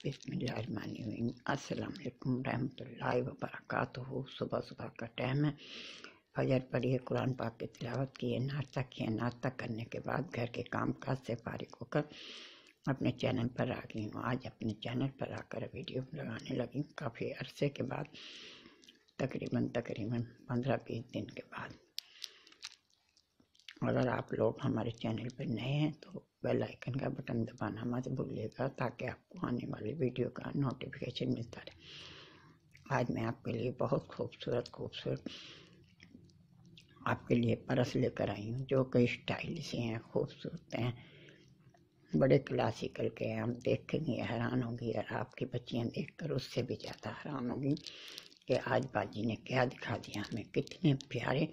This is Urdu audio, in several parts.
بسم اللہ الرحمن الرحیم۔ السلام علیکم ورحمۃ اللہ وبرکاتہ۔ صبح صبح کا ٹائم ہے، فجر پڑھی ہے، قرآن پاک کی تلاوت کی ہے، ناشتہ کیا، ناشتہ کرنے کے بعد گھر کے کام کاج سے فارغ ہو کر اپنے چینل پر آ گئی ہوں۔ آج اپنے چینل پر آ کر ویڈیو لگانے لگی کافی عرصے کے بعد، تقریباً 15-20 دن کے بعد۔ اگر آپ لوگ ہمارے چینل پر نئے ہیں تو بیل آئیکن کا بٹن دبانا مت بھولیے گا تاکہ آپ کو آنے والی ویڈیو کا نوٹیفیکیشن ملتا رہے۔ آج میں آپ کے لیے بہت خوبصورت آپ کے لیے پرس لے کر آئی ہوں، جو کہ اسٹائلش ہیں، خوبصورت ہیں، بڑے کلاسیکل کے ہیں۔ ہم دیکھیں گے حیران ہوگی، اور آپ کی بچیاں دیکھ کر اس سے بھی زیادہ حیران ہوگی کہ آج باجی نے کیا دکھا دیا ہمیں، کتنے پیارے۔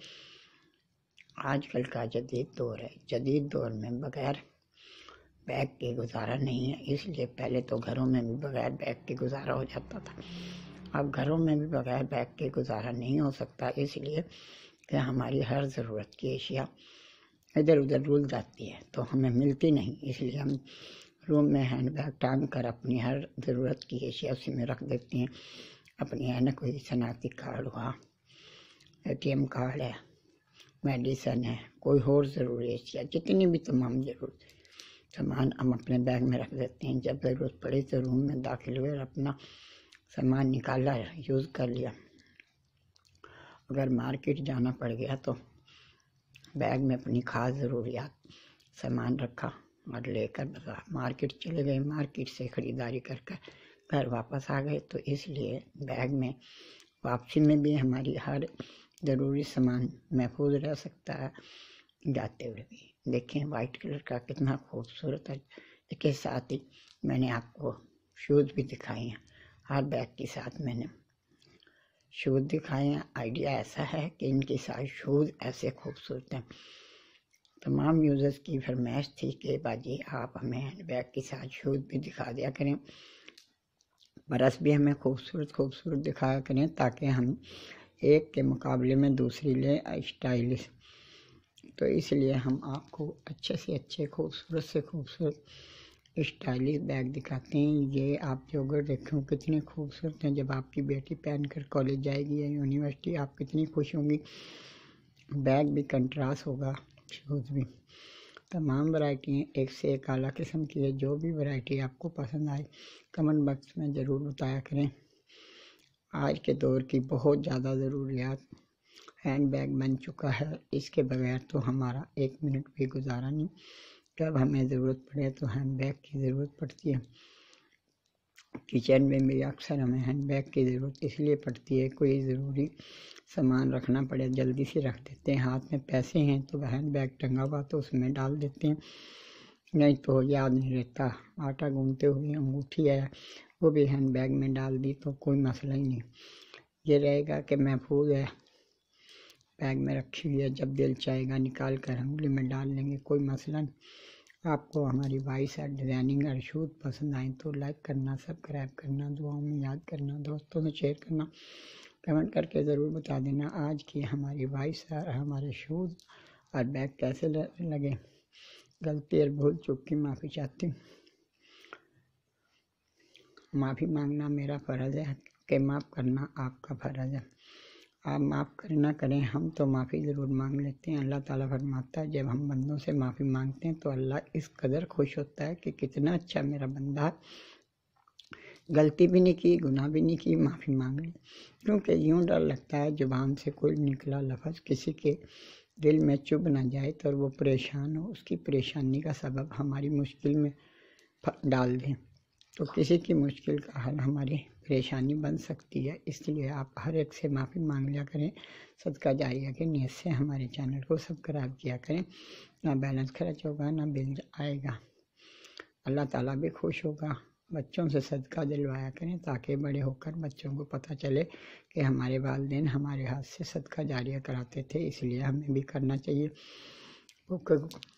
آج کل کا جدید دور ہے، جدید دور میں بغیر بیگ کے گزارا نہیں ہے، اس لیے پہلے تو گھروں میں بھی بغیر بیگ کے گزارا ہو جاتا تھا، اب گھروں میں بھی بغیر بیگ کے گزارا نہیں ہو سکتا، اس لیے کہ ہماری ہر ضرورت کی اشیاء ادھر ادھر رول جاتی ہے تو ہمیں ملتی نہیں، اس لیے ہم روم میں ہینڈ بیگ ٹانگ کر اپنی ہر ضرورت کی اشیاء اسی میں رکھ دیتی ہیں۔ اپنی اینک ہوئی، شناختی کارڈ ہوا، ATM کارڈ ہے، میڈیسن ہے، کوئی اور ضروری اشیاء، جتنی بھی تمام ضرورت سامان ہم اپنے بیگ میں رکھ دیتے ہیں۔ جب ضرورت پڑی تو روم میں داخل ہوئے اور اپنا سامان نکالا، یوز کر لیا۔ اگر مارکیٹ جانا پڑ گیا تو بیگ میں اپنی خاص ضروریات سامان رکھا اور لے کر مارکیٹ چلے گئے، مارکیٹ سے خریداری کر گھر واپس آ گئے۔ تو اس لیے بیگ میں واپسی میں بھی ہماری ہر ضروری سامان محفوظ رہ سکتا ہے، جاتے ہوئے بھی۔ دیکھیں وائٹ کلر کا کتنا خوبصورت ہے، اس کے ساتھ ہی میں نے آپ کو شوز بھی دکھائے ہیں، ہر بیگ کے ساتھ میں نے شوز دکھائے ہیں۔ آئیڈیا ایسا ہے کہ ان کے ساتھ شوز ایسے خوبصورت ہیں، تمام یوزرز کی فرمائش تھی کہ باجی آپ ہمیں ہینڈ بیگ کے ساتھ شوز بھی دکھا دیا کریں، برس بھی ہمیں خوبصورت دکھایا کریں تاکہ ہم ایک کے مقابلے میں دوسری لیں اسٹائلش۔ تو اس لیے ہم آپ کو اچھے سے اچھے، خوبصورت سے خوبصورت اسٹائلش بیگ دکھاتے ہیں۔ یہ آپ جوگر دیکھیں کتنے خوبصورت ہیں، جب آپ کی بیٹی پہن کر کالج جائے گی یا یونیورسٹی آپ کتنی خوش ہوں گی۔ بیگ بھی کنٹراس ہوگا، شوز بھی، تمام ورائٹی ہیں، ایک سے ایک اعلیٰ قسم کی ہے۔ جو بھی ورائٹی آپ کو پسند آئے کمنٹ باکس میں ضرور بتایا کریں۔ آج کے دور کی بہت زیادہ ضروریات ہینڈ بیگ بن چکا ہے، اس کے بغیر تو ہمارا ایک منٹ بھی گزارا نہیں۔ جب ہمیں ضرورت پڑے تو ہینڈ بیگ کی ضرورت پڑتی ہے۔ کچن میں بھی اکثر ہمیں ہینڈ بیگ کی ضرورت اس لیے پڑتی ہے، کوئی ضروری سامان رکھنا پڑے جلدی سے رکھ دیتے ہیں، ہاتھ میں پیسے ہیں تو ہینڈ بیگ ٹنگا ہوا تو اس میں ڈال دیتے ہیں، نہیں تو یاد نہیں رہتا۔ آٹا گوندتے ہوئے انگوٹھی ہے وہ بھی ہینڈ بیگ میں ڈال دی تو کوئی مسئلہ ہی نہیں، یہ رہے گا کہ محفوظ ہے، بیگ میں رکھی ہوئی ہے، جب دل چاہے گا نکال کر انگلی میں ڈال لیں گے، کوئی مسئلہ نہیں۔ آپ کو ہماری وائس اور ڈیزائننگ اور شوز پسند آئیں تو لائک کرنا، سبسکرائب کرنا، دعاؤں میں یاد کرنا، دوستوں سے شیئر کرنا، کمنٹ کر کے ضرور بتا دینا آج کی ہماری وائس اور ہمارے شوز اور بیگ کیسے لگے۔ غلطی اور بھول چوک کی معافی چاہتی ہوں، معافی مانگنا میرا فرض ہے کہ معاف کرنا آپ کا فرض ہے۔ آپ معاف کرنا کریں، ہم تو معافی ضرور مانگ لیتے ہیں۔ اللہ تعالیٰ فرماتا ہے جب ہم بندوں سے معافی مانگتے ہیں تو اللہ اس قدر خوش ہوتا ہے کہ کتنا اچھا میرا بندہ ہے، غلطی بھی نہیں کی، گناہ بھی نہیں کی، معافی مانگ لی۔ کیونکہ یوں ڈر لگتا ہے زبان سے کوئی نکلا لفظ کسی کے دل میں چبھ نہ جائے تو وہ پریشان ہو، اس کی پریشانی کا سبب ہماری مشکل میں ڈال دیں، تو کسی کی مشکل کا حل ہماری پریشانی بن سکتی ہے۔ اس لیے آپ ہر ایک سے معافی مانگ لیا کریں، صدقہ جاریہ کی نیت سے ہمارے چینل کو سبسکرائب کیا کریں، نہ بیلنس خرچ ہوگا نہ بل آئے گا، اللہ تعالیٰ بھی خوش ہوگا۔ بچوں سے صدقہ دلوایا کریں تاکہ بڑے ہو کر بچوں کو پتہ چلے کہ ہمارے والدین ہمارے ہاتھ سے صدقہ جاریہ کراتے تھے، اس لیے ہمیں بھی کرنا چاہیے۔